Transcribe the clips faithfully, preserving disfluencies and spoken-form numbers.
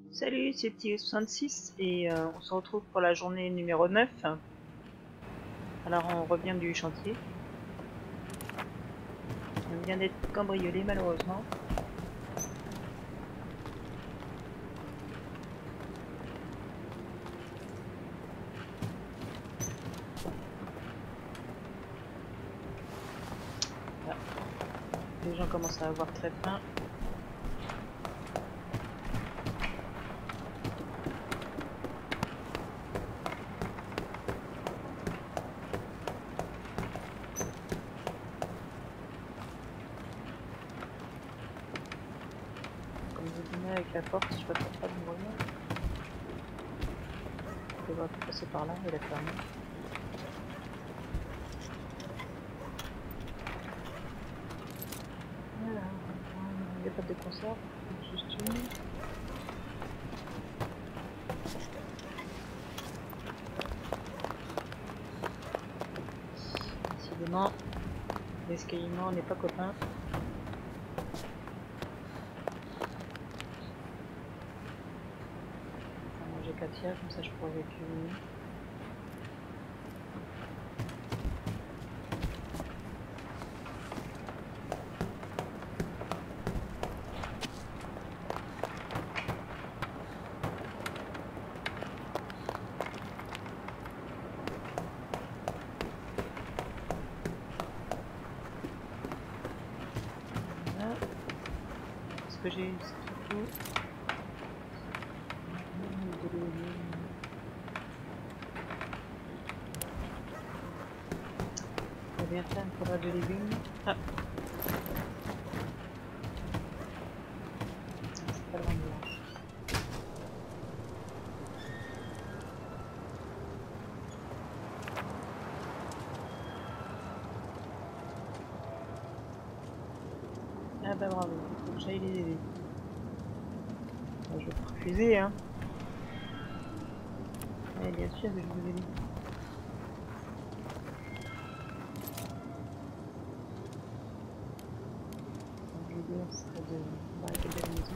Salut, c'est T soixante-six et euh, on se retrouve pour la journée numéro neuf. Alors on revient du chantier. On vient d'être cambriolé malheureusement. Voilà. Les gens commencent à avoir très faim. Comme je venais avec la porte, je ne peux pas de moyen. Je devrais passer par là et la fermer. Voilà, il n'y a pas de conserve, juste une. Décidément, l'escalement n'est pas copain. J'ai Katia, comme ça je pourrais évacuer. Que j'ai ce qu'il faut. On va bien faire une faudra de légumes. Ah. C'est pas loin de là. Ah bah bravo, il faut que j'aille les aider. Bah, je vais pas refuser hein. Mais bien sûr que je vous aider. L'idée serait de barricader la maison.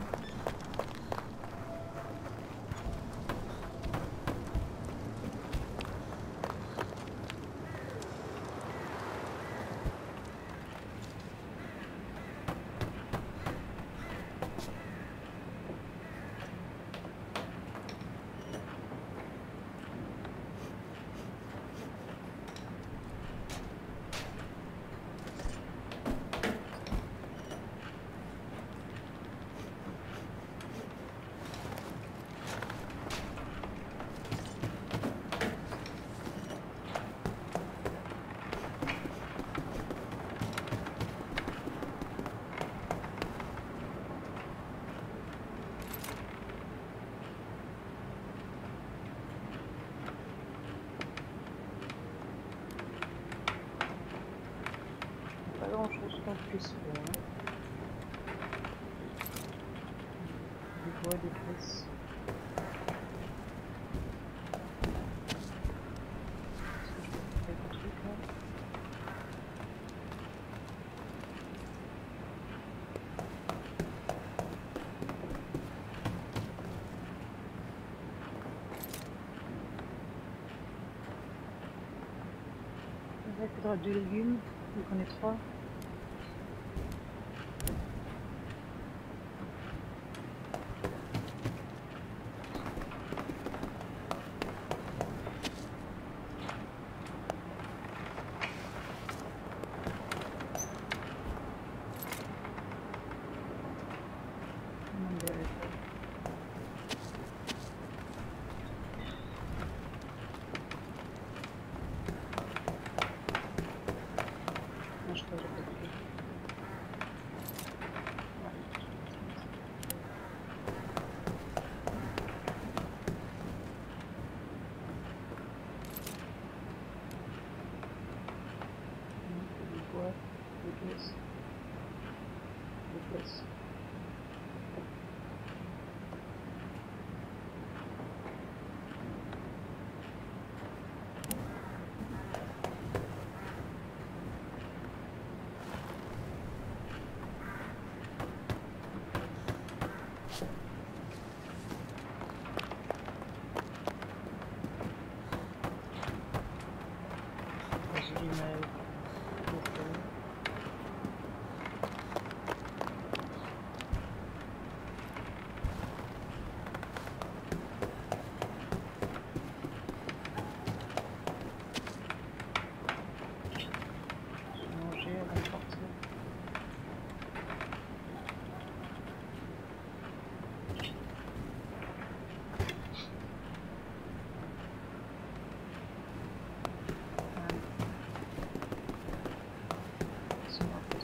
Pas grand chose qu'on puisse faire. Des bois, des caisses. Est-ce que je peux faire un truc là? Il faudra deux légumes, donc on est trois. Je crois que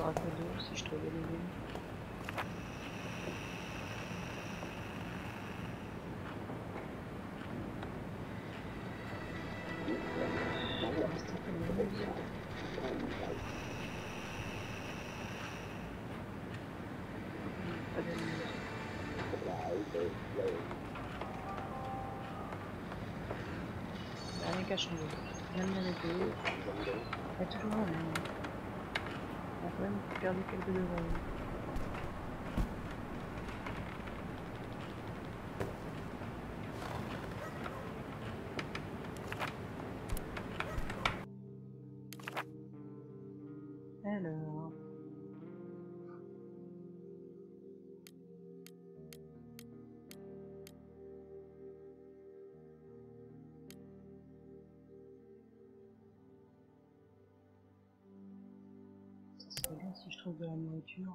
sera que deux si je trouvais les villes. Pas de lumière. Rien qu'à changer. Rien de manipulé. Il y a toujours un même. On a quand même perdu quelques secondes. Alors. Ça serait bien si je trouve de la nourriture.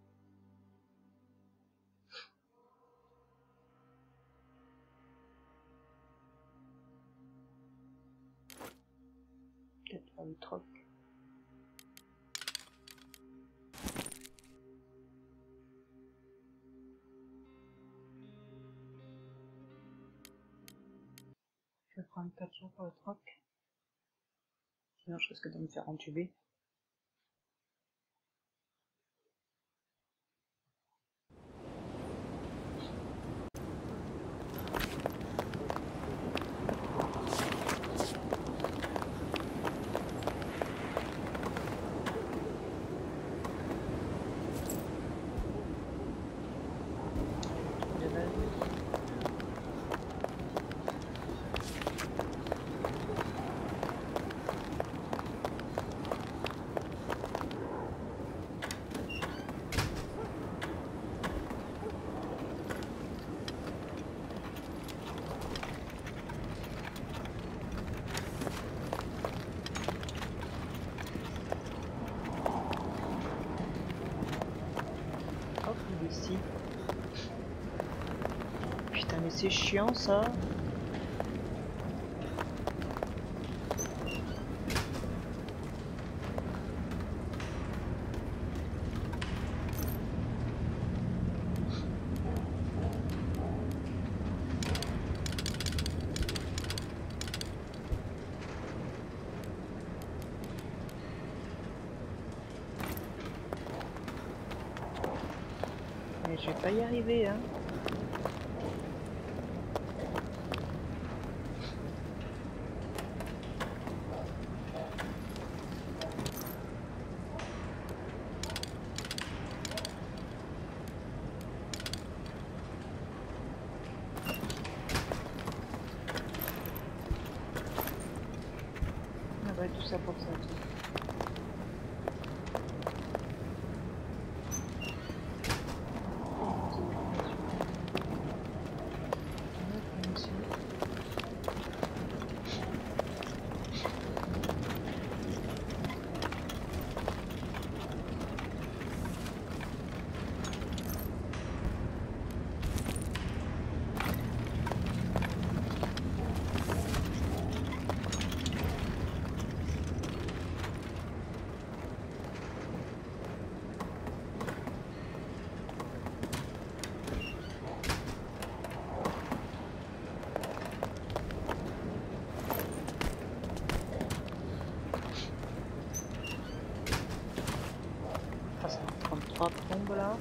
Peut-être faire du troc. Je vais prendre quatre jours pour le troc. Sinon je risque de me faire entuber. Ici. Putain mais c'est chiant ça. Mais je vais pas y arriver hein. Ah ouais, tout ça pour ça. Trois plombes là.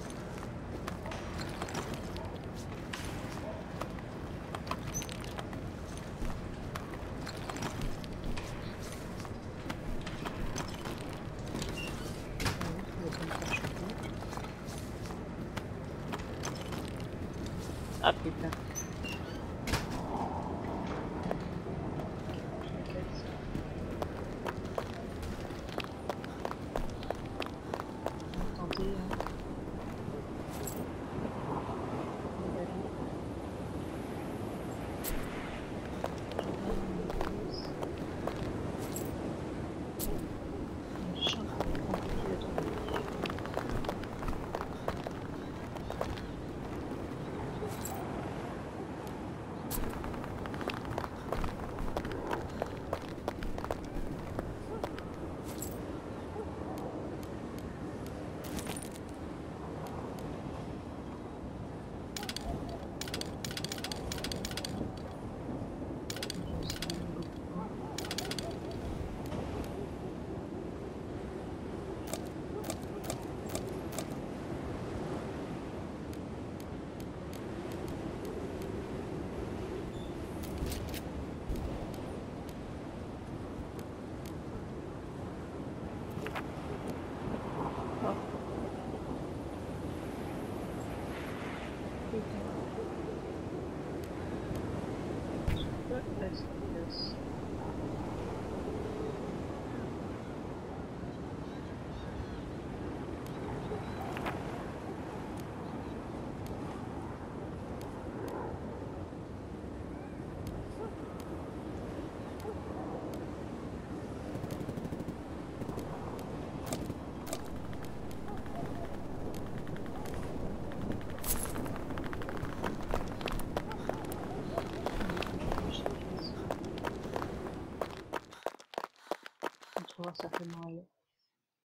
Ah putain. place. On trouvera certainement ailleurs.